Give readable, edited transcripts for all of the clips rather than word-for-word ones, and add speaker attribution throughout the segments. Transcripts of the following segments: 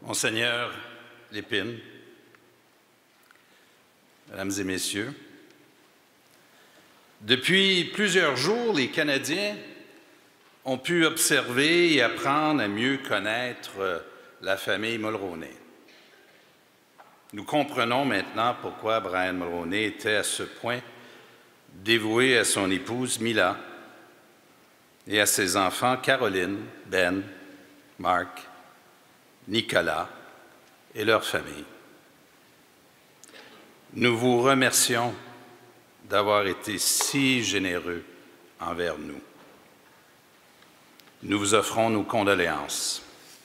Speaker 1: Monseigneur Lépine, Mesdames et Messieurs, depuis plusieurs jours, les Canadiens ont pu observer et apprendre à mieux connaître la famille Mulroney. Nous comprenons maintenant pourquoi Brian Mulroney était à ce point dévoué à son épouse Mila et à ses enfants Caroline, Ben, Marc, Nicolas et leur famille. Nous vous remercions d'avoir été si généreux envers nous. Nous vous offrons nos condoléances.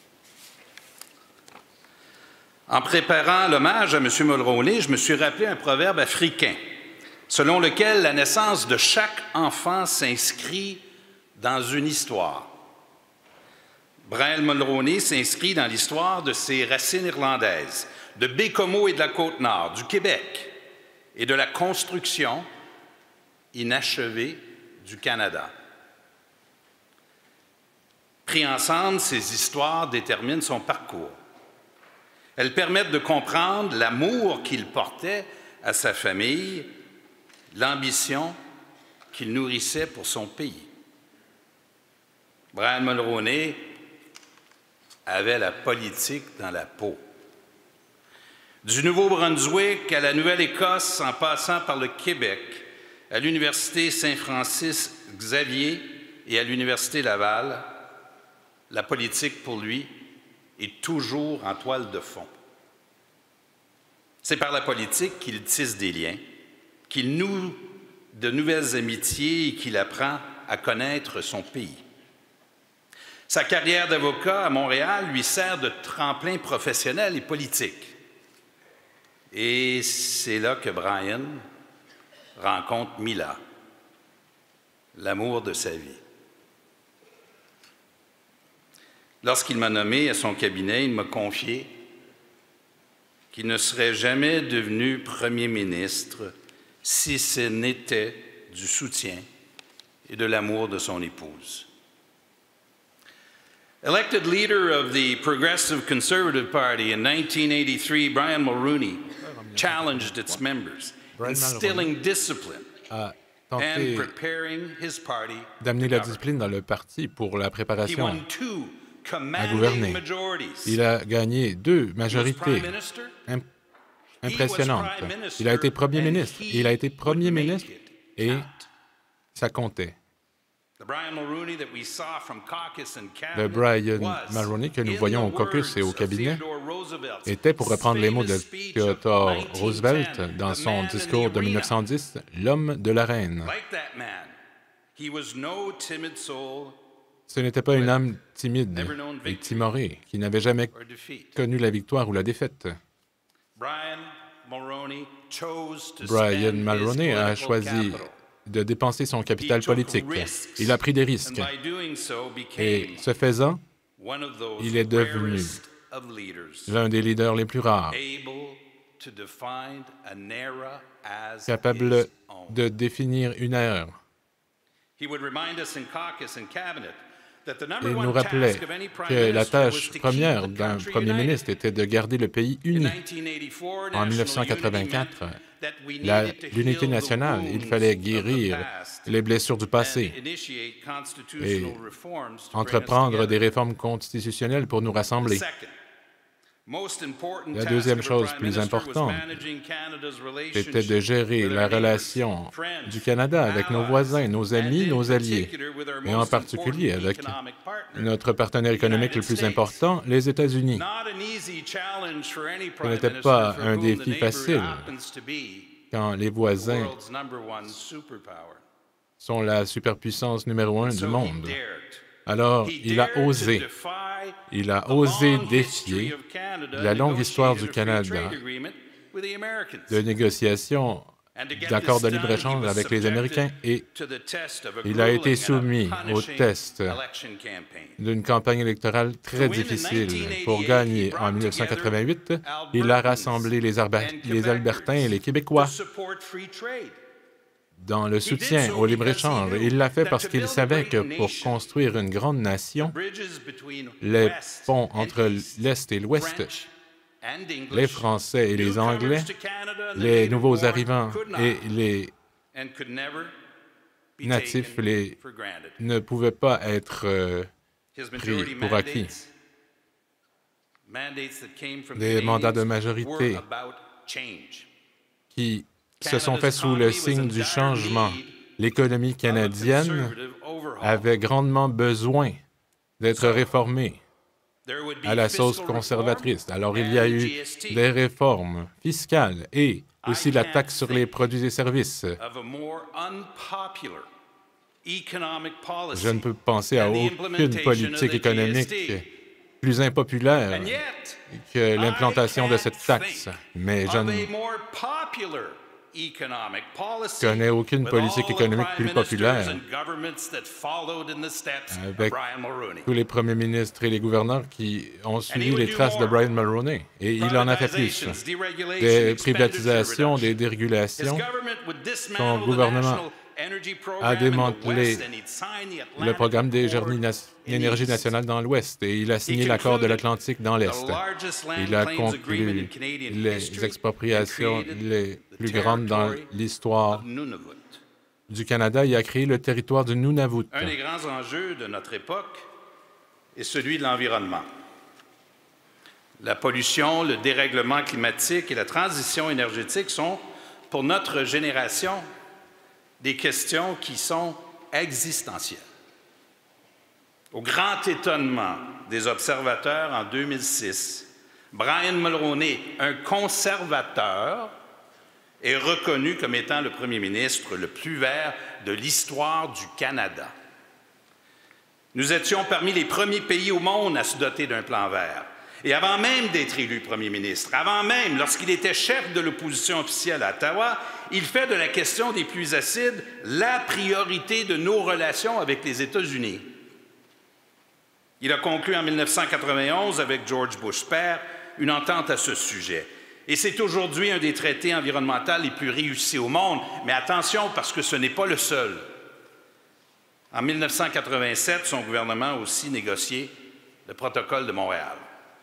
Speaker 1: En préparant l'hommage à M. Mulroney, je me suis rappelé un proverbe africain, selon lequel la naissance de chaque enfant s'inscrit dans une histoire. Brian Mulroney s'inscrit dans l'histoire de ses racines irlandaises, de Bécomo et de la Côte-Nord, du Québec et de la construction inachevée du Canada. Pris ensemble, ces histoires déterminent son parcours. Elles permettent de comprendre l'amour qu'il portait à sa famille, l'ambition qu'il nourrissait pour son pays. Brian Mulroney avait la politique dans la peau. Du Nouveau-Brunswick à la Nouvelle-Écosse, en passant par le Québec, à l'Université Saint-Francis-Xavier et à l'Université Laval, la politique, pour lui, est toujours en toile de fond. C'est par la politique qu'il tisse des liens, qu'il noue de nouvelles amitiés et qu'il apprend à connaître son pays. Sa carrière d'avocat à Montréal lui sert de tremplin professionnel et politique. Et c'est là que Brian rencontre Mila, l'amour de sa vie. Lorsqu'il m'a nommé à son cabinet, il m'a confié qu'il ne serait jamais devenu premier ministre si ce n'était du soutien et de l'amour de son épouse. Elected leader of the Progressive Conservative Party in 1983, Brian Mulroney challenged its members, instilling discipline and preparing his party
Speaker 2: d'amener la discipline dans le parti pour la préparation à gouverner. Il a gagné 2 majorités impressionnantes. Il a été premier ministre. Il a été premier ministre et ça comptait. Le Brian Mulroney que nous voyons au caucus et au cabinet était, pour reprendre les mots de Theodore Roosevelt dans son discours de 1910, l'homme de la reine. Ce n'était pas une âme timide et timorée qui n'avait jamais connu la victoire ou la défaite. Brian Mulroney a choisi de dépenser son capital politique. Il a pris des risques. Et ce faisant, il est devenu l'un des leaders les plus rares, capable de définir une ère. Il nous rappelait que la tâche première d'un premier ministre était de garder le pays uni. En 1984, l'unité nationale, il fallait guérir les blessures du passé et entreprendre des réformes constitutionnelles pour nous rassembler. La deuxième chose plus importante était de gérer la relation du Canada avec nos voisins, nos amis, nos alliés, et en particulier avec notre partenaire économique le plus important, les États-Unis. Ce n'était pas un défi facile quand les voisins sont la superpuissance numéro 1 du monde. Alors, il a osé défier la longue histoire du Canada de négociations d'accords de libre-échange avec les Américains et il a été soumis au test d'une campagne électorale très difficile. Pour gagner en 1988, il a rassemblé les Albertains et les Québécois dans le soutien au libre-échange. Il l'a fait parce qu'il savait que pour construire une grande nation, les ponts entre l'Est et l'Ouest, les Français et les Anglais, les nouveaux arrivants et les natifs ne pouvaient pas être pris pour acquis. Des mandats de majorité qui se sont faits sous le signe du changement. L'économie canadienne avait grandement besoin d'être réformée à la sauce conservatrice. Alors, il y a eu des réformes fiscales et aussi la taxe sur les produits et services. Je ne peux penser à aucune politique économique plus impopulaire que l'implantation de cette taxe, mais je ne connais aucune politique économique plus populaire avec tous les premiers ministres et les gouverneurs qui ont suivi les traces de Brian Mulroney. Et il en a fait plus. Des privatisations, des dérégulations. Son gouvernement a démantelé le programme d'énergie nationale dans l'Ouest et il a signé l'accord de l'Atlantique dans l'Est. Il a conclu les expropriations les plus grandes dans l'histoire du Canada et a créé le territoire du Nunavut.
Speaker 1: Un des grands enjeux de notre époque est celui de l'environnement. La pollution, le dérèglement climatique et la transition énergétique sont, pour notre génération, des questions qui sont existentielles. Au grand étonnement des observateurs en 2006, Brian Mulroney, un conservateur, est reconnu comme étant le premier ministre le plus vert de l'histoire du Canada. Nous étions parmi les premiers pays au monde à se doter d'un plan vert. Et avant même d'être élu premier ministre, avant même, lorsqu'il était chef de l'opposition officielle à Ottawa, il fait de la question des pluies acides la priorité de nos relations avec les États-Unis. Il a conclu en 1991 avec George Bush père une entente à ce sujet. Et c'est aujourd'hui un des traités environnementaux les plus réussis au monde. Mais attention, parce que ce n'est pas le seul. En 1987, son gouvernement a aussi négocié le protocole de Montréal.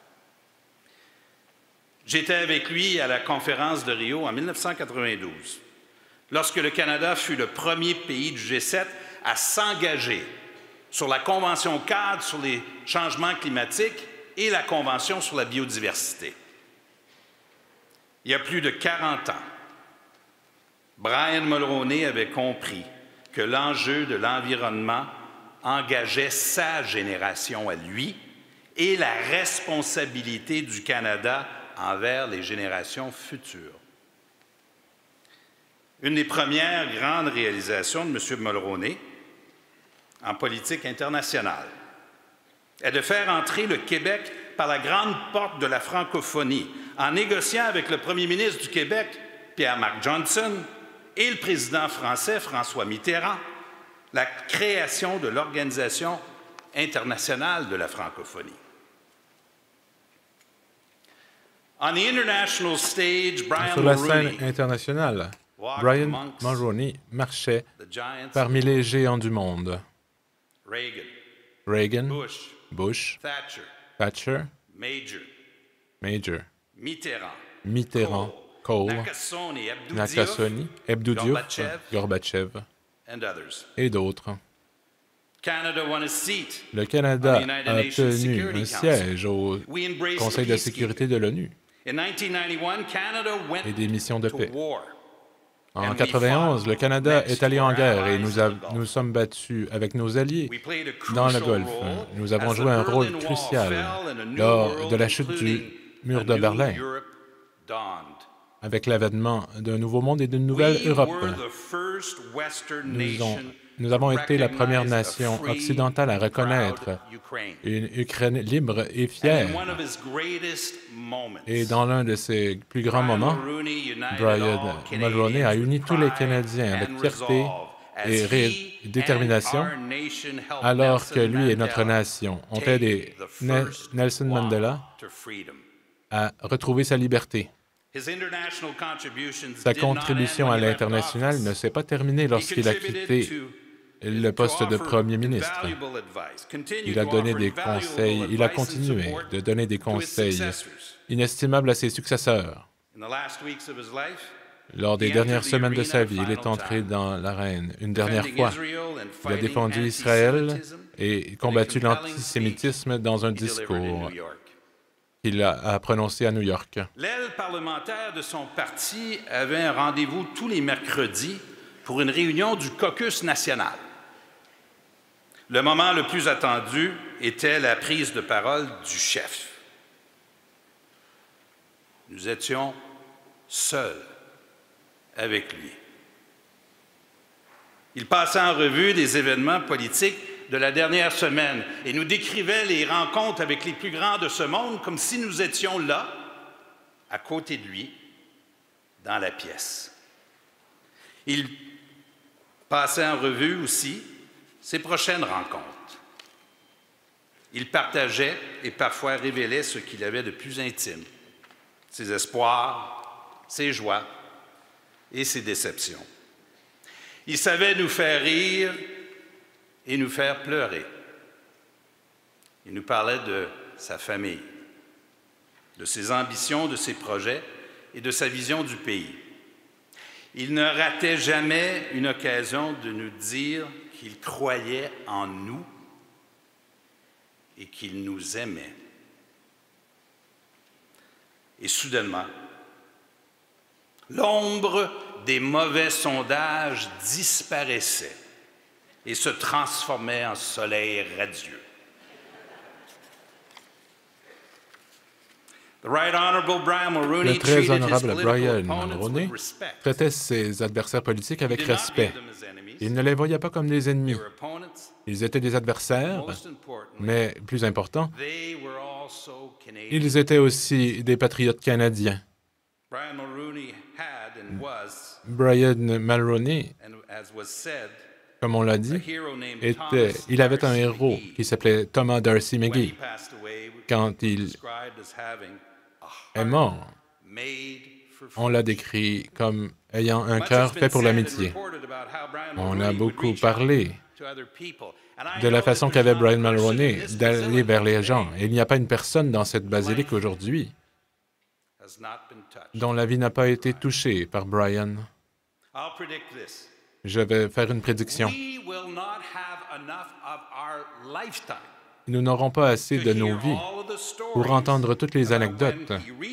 Speaker 1: J'étais avec lui à la conférence de Rio en 1992, lorsque le Canada fut le premier pays du G7 à s'engager sur la Convention cadre sur les changements climatiques et la Convention sur la biodiversité. Il y a plus de 40 ans, Brian Mulroney avait compris que l'enjeu de l'environnement engageait sa génération à lui et la responsabilité du Canada envers les générations futures. Une des premières grandes réalisations de M. Mulroney en politique internationale est de faire entrer le Québec par la grande porte de la francophonie en négociant avec le premier ministre du Québec, Pierre-Marc Johnson, et le président français, François Mitterrand, la création de l'Organisation internationale de la francophonie.
Speaker 2: Sur la scène internationale, Brian Mulroney marchait parmi les géants du monde. Reagan, Bush, Thatcher, Major, Mitterrand, Kohl, Nakasone, Abdou Diouf, Gorbatchev et d'autres. Le Canada a obtenu un siège au Conseil de sécurité de l'ONU et des missions de paix. En 1991, le Canada est allé en guerre et nous sommes battus avec nos alliés dans le Golfe. Nous avons joué un rôle crucial lors de la chute du mur de Berlin, avec l'avènement d'un nouveau monde et d'une nouvelle Europe. Nous avons été la première nation occidentale à reconnaître une Ukraine libre et fière. Et dans l'un de ses plus grands moments, Brian Mulroney a uni tous les Canadiens avec fierté et détermination, alors que lui et notre nation ont aidé Nelson Mandela à retrouver sa liberté. Sa contribution à l'international ne s'est pas terminée lorsqu'il a quitté le poste de premier ministre. Il a donné des conseils, il a continué de donner des conseils inestimables à ses successeurs. Lors des dernières semaines de sa vie, il est entré dans l'arène une dernière fois. Il a défendu Israël et combattu l'antisémitisme dans un discours qu'il a prononcé à New York.
Speaker 1: L'aile parlementaire de son parti avait un rendez-vous tous les mercredis pour une réunion du caucus national. Le moment le plus attendu était la prise de parole du chef. Nous étions seuls avec lui. Il passait en revue les événements politiques de la dernière semaine et nous décrivait les rencontres avec les plus grands de ce monde comme si nous étions là, à côté de lui, dans la pièce. Il passait en revue aussi ses prochaines rencontres. Il partageait et parfois révélait ce qu'il avait de plus intime, ses espoirs, ses joies et ses déceptions. Il savait nous faire rire et nous faire pleurer. Il nous parlait de sa famille, de ses ambitions, de ses projets et de sa vision du pays. Il ne ratait jamais une occasion de nous dire qu'il croyait en nous et qu'il nous aimait. Et soudainement, l'ombre des mauvais sondages disparaissait et se transformait en soleil radieux.
Speaker 2: Le très honorable Brian Mulroney traitait ses adversaires politiques avec respect. Il ne les voyait pas comme des ennemis. Ils étaient des adversaires, mais plus important, ils étaient aussi des patriotes canadiens. Brian Mulroney, comme on l'a dit, il avait un héros qui s'appelait Thomas D'Arcy McGee. Quand il est mort, on l'a décrit comme ayant un cœur fait pour l'amitié. On a beaucoup parlé de la façon qu'avait Brian Mulroney d'aller vers les gens. Et il n'y a pas une personne dans cette basilique aujourd'hui dont la vie n'a pas été touchée par Brian. Je vais faire une prédiction. Nous n'aurons pas assez de nos vies pour entendre toutes les anecdotes.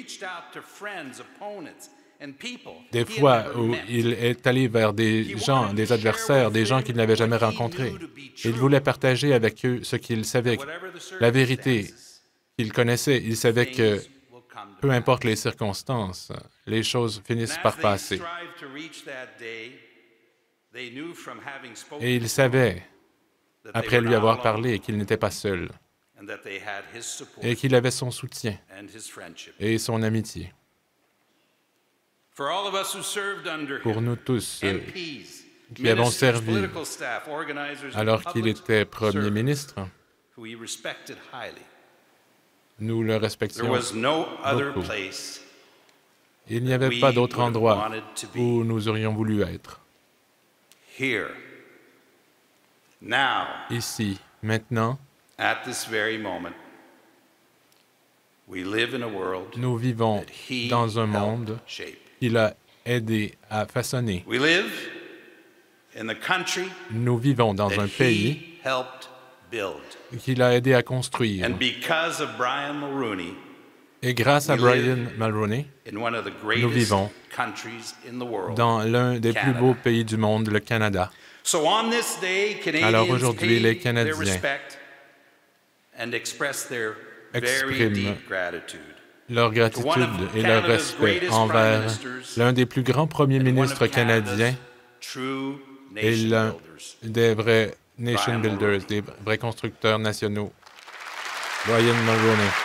Speaker 2: Des fois où il est allé vers des gens, des adversaires, des gens qu'il n'avait jamais rencontrés. Il voulait partager avec eux ce qu'il savait, la vérité qu'il connaissait. Il savait que, peu importe les circonstances, les choses finissent par passer. Et il savait, après lui avoir parlé, qu'il n'était pas seul et qu'il avait son soutien et son amitié. Pour nous tous qui avons servi alors qu'il était Premier ministre, nous le respections beaucoup. Il n'y avait pas d'autre endroit où nous aurions voulu être. Ici, maintenant, nous vivons dans un monde qu'il a aidé à façonner. Nous vivons dans un pays qu'il a aidé à construire. Et grâce à Brian Mulroney, nous vivons dans l'un des plus beaux pays du monde, le Canada. Alors aujourd'hui, les Canadiens expriment leur gratitude et leur respect envers l'un des plus grands premiers ministres canadiens et l'un des vrais nation builders, des vrais constructeurs nationaux, Brian Mulroney.